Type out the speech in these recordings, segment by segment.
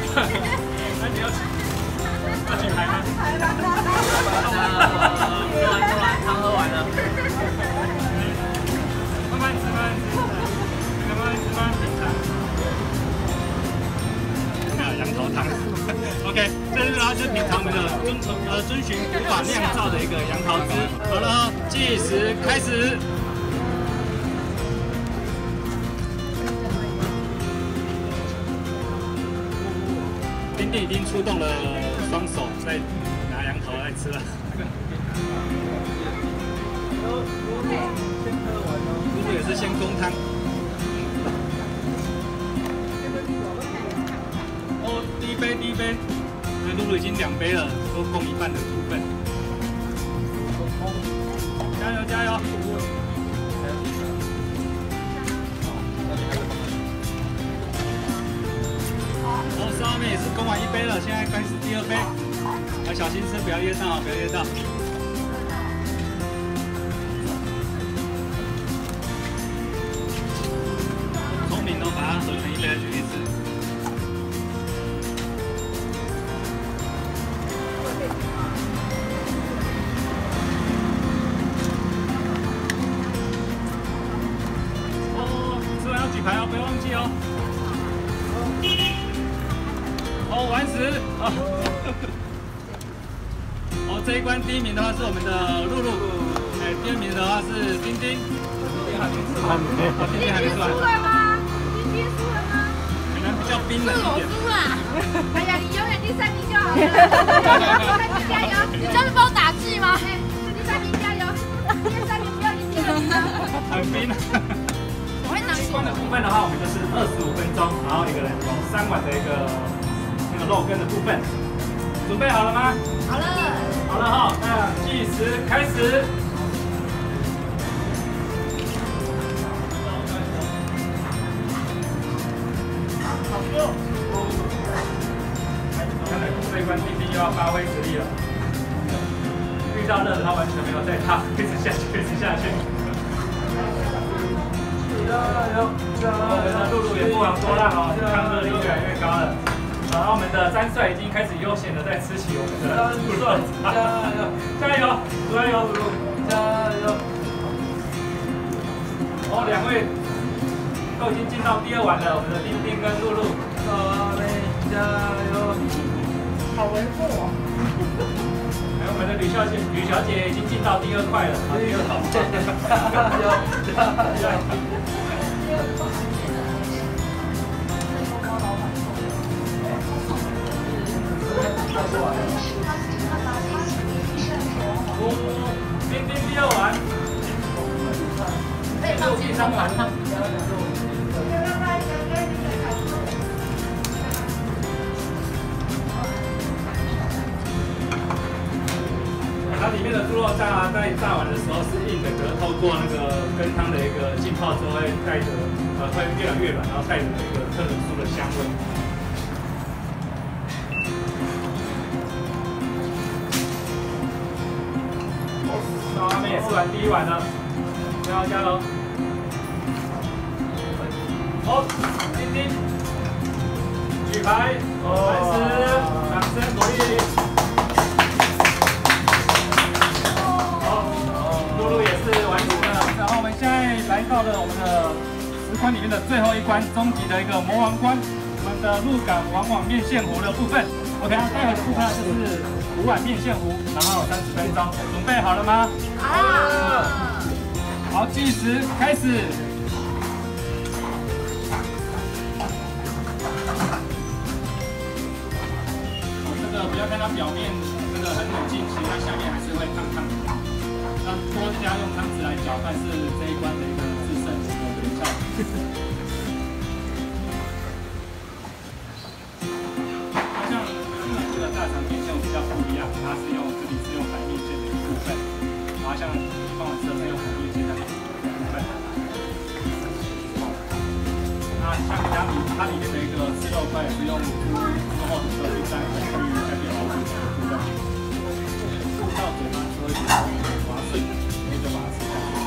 那你要举牌吗？ 喝完汤喝完了。 慢慢吃，慢慢吃，慢慢吃，慢慢品尝。杨桃汤 ，OK， 这是然后就品尝我们的遵循古法酿造的一个杨桃汁。好了，计时开始。丁丁已经出动了双手，在拿杨桃来吃了。露露也是先公汤。哦，第一杯，那露露已经2杯了，都共一半的部分。加油加油！哦，12妹也是攻完1杯了，现在开始第2杯，要小心吃，不要噎到，不要噎到。聪明哦，把它合成1杯的橘子。哦，吃完要举牌哦，不要忘记哦。哦，完食啊！哦，这一关第1名的话是我们的露露，哎，第2名的话是丁丁。丁丁还没吃完。哦，丁丁还没吃完。输了吗？丁丁输了吗？可能比较冰冷一点。输了。哎呀，你永远第3名就好了。加油！你这是帮我打气吗？哎，第3名加油！第3名不要赢第2名。很冰。这关的部分的话，我们就是25分钟，然后一个人有3碗的一个。肉羹的部分，准备好了吗？好了。好了哈，那计时开始。看来这一关丁丁又要发挥实力了。遇到热的他完全没有在怕，一直下去，一直下去。加油！加油！我们的露露也不遑多让哦，抗热力越来越高了。然后我们的3岁已经开始悠闲的在吃起我们的鹿肉茶，加油，加油，露露，加油！哦，2位都已经进到第2碗了，我们的丁丁跟露露，加油！好维护哦。还有我们的吕小姐已经进到第2块了，第2桶，加油，加油！丁丁第2碗，露第3碗。它里面的猪肉渣在炸完的时候是硬的，可是透过那个羹汤的一个浸泡之后，会带着会越来越软，然后带着一个特殊的香味。他们也吃完第1碗了，加油加油！好，丁丁举牌，完食，掌声鼓励。好，露露也是完成了。然后我们现在来到了我们的10关里面的最后一关，终极的一个魔王关，我们的鹿港王网面线糊的部分。OK， 待会的部分就是5碗面线糊，然后30分钟，准备好了吗？好了。好，计时开始。这个不要看它表面这个很冷静，其实它下面还是会烫烫的。那多加用汤匙来搅拌是这一关的一个制胜的诀窍。大肠面线比较不一样，它是用这里是用白面线的一部分，然后像帮我吃的是用红面线的部分。那像它里面的一个吃肉块是用猪后腿去沾粉去下面包住的部分，到嘴巴之后会滑顺，所以就把它吃下去。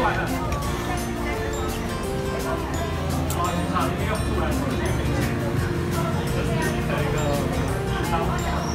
完了。好，你好，你用出来，我这边没钱。这是新的一个地方。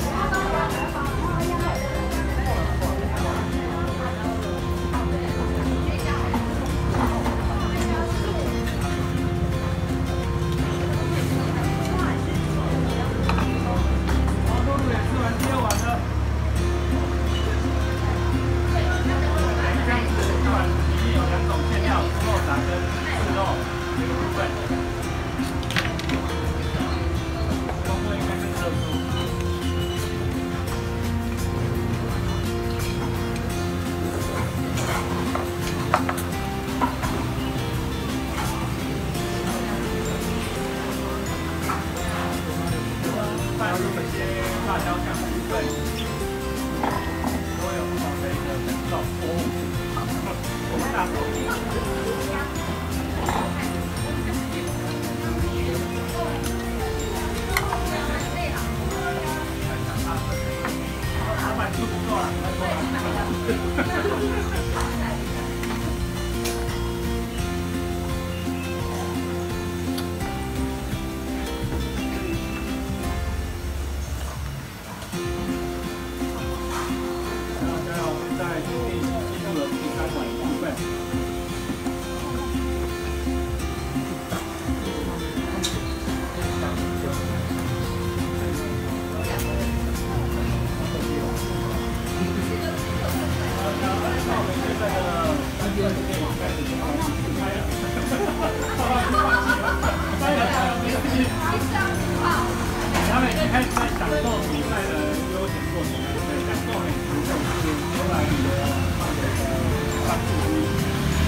他们已经开始在享受比赛的悠闲过程，享受美食，就是游览旅游放的方式之一。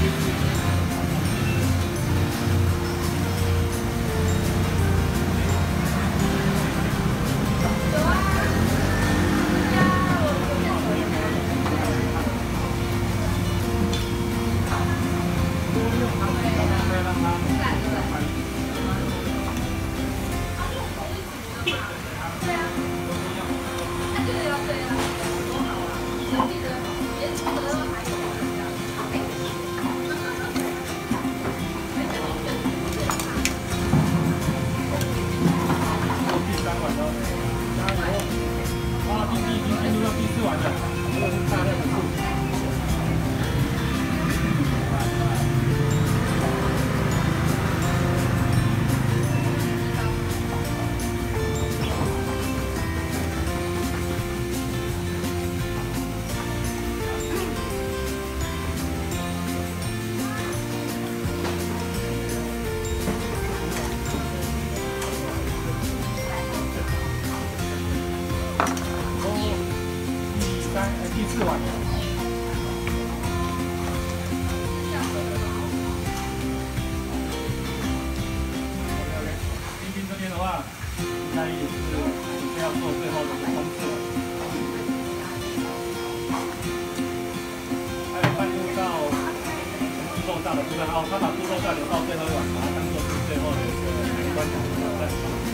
第4晚。冰冰这边的话，应该也是准备要做最后的冲刺了。还有半路到猪肉炸的部分，哦，他把猪肉炸留到最后一碗，把它当做是最后的一个海关挑战。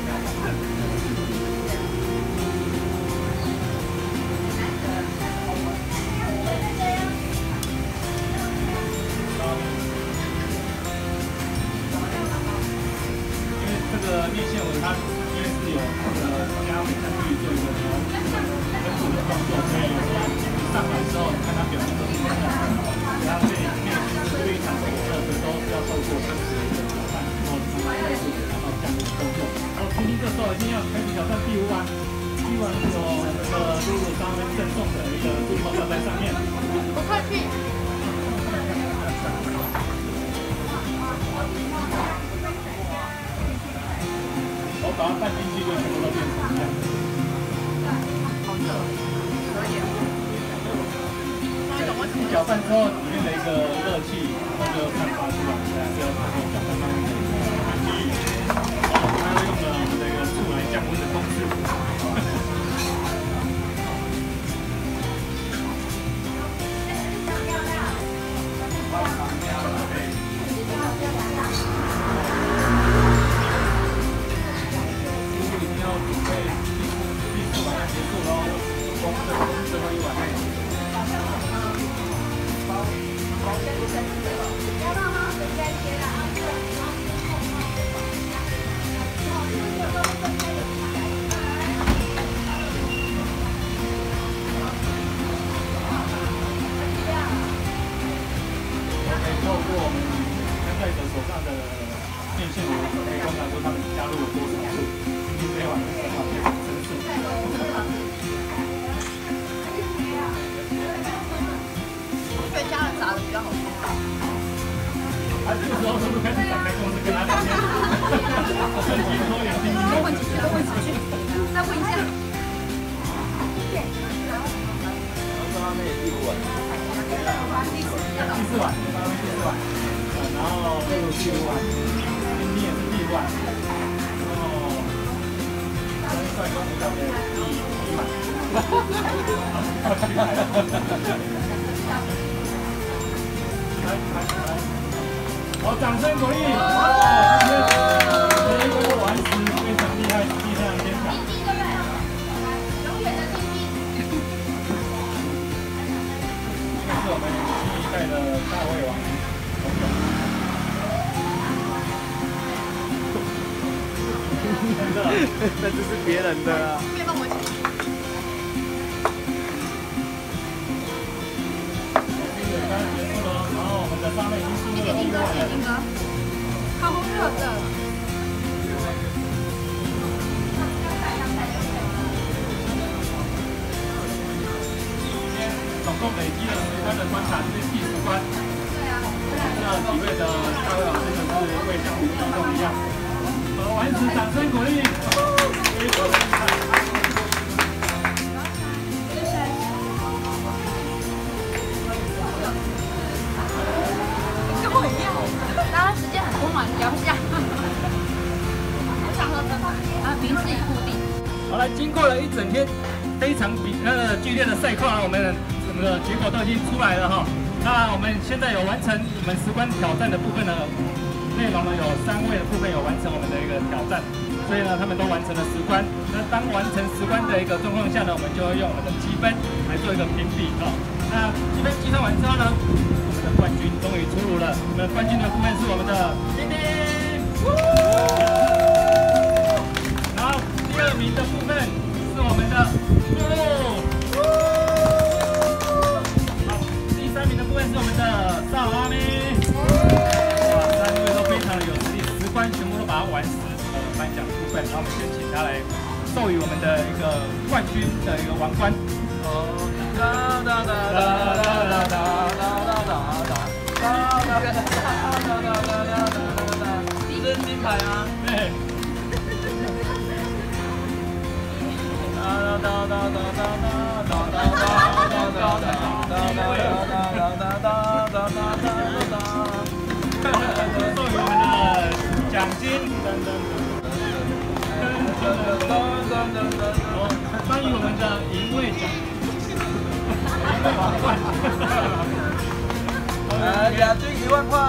面线纹它因为是有加美下去做一个跟煮的动作，所以有时候上来之后，你看它表面都是黏的，然后这里面是非常火热，所以都是要透过长时间的挑战，然后慢慢的达到这样的动作。然后今天这时候一定要开始挑战第5碗，第1碗有那个露露上面赠送的一个猪头吊在上面。 不客气。 我把它拌进去，就全部都变成一样的。你搅拌之后，里面的一个热气，然后就散发出来，就搅拌上面的机遇。然后还会用了我们的一个醋来降温的公式。最后1碗。 透过我们消费者手上的电线，可以观察出他们加入了多少次，今天这一碗的生蚝变成真数。 我觉得家人炸的比较好吃。 这个时候是不是开始展开公司跟他聊天？趁机偷点经验。 问几句，问几句，再问一下。 他们也第5碗。 第4碗，第4碗，然后第5碗，今天也是第5碗，然后帅哥舞蹈的第1碗，来，好，掌声鼓励！今天这一个完食非常厉害，非常天才。这是我们新一代的大胃王。 那这是别人的啊。 别帮我请。 刚刚结束了，然后我们的沙妹已经输入了第1碗了。 好热的。 总共累积了10关的关卡，这是第10关。对啊。这几位的大胃王真的是会像无底洞一样。完食，掌声鼓励。非常厉害。 跟我一样，大家时间很多嘛，聊一下。我想喝真的啊，名字已固定。 好了，经过了一整天非常剧烈的赛况，我们的结果都已经出来了哈。那我们现在有完成我们10关挑战的部分呢，内容呢有3位的部分有完成我们的一个挑战，所以呢他们都完成了10关。那当完成10关的一个状况下呢，我们就会用我们的积分来做一个评比哦。那积分计算完之后呢，我们的冠军终于出炉了。我们的冠军的部分是我们的丁丁，然后第2名的部分是我们的露露。第3名的部分是我们的少阿咪，哇，3位都非常的有实力，10关全部都把它完食。颁奖部分，然后我们先请他来授予我们的一个冠军的一个王冠。 这是金牌吗？ 对。授予我们的奖金，关于我们的银卫奖，银卫王冠， 亚军1万块。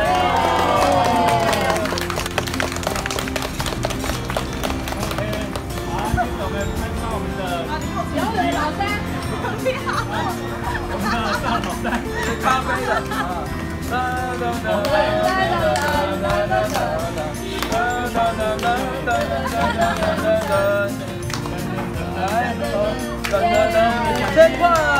OK， 好，接着我们拍照我们的小伟老三，你好。 我们的少老三， 是咖啡的啊。1000块。